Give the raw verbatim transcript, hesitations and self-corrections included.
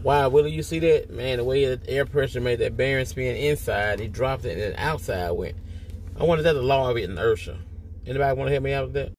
Wow, Willie, you see that? Man, the way the air pressure made that bearing spin inside, he dropped it and then outside went. I wonder if that's the law of inertia. Anybody want to help me out with that?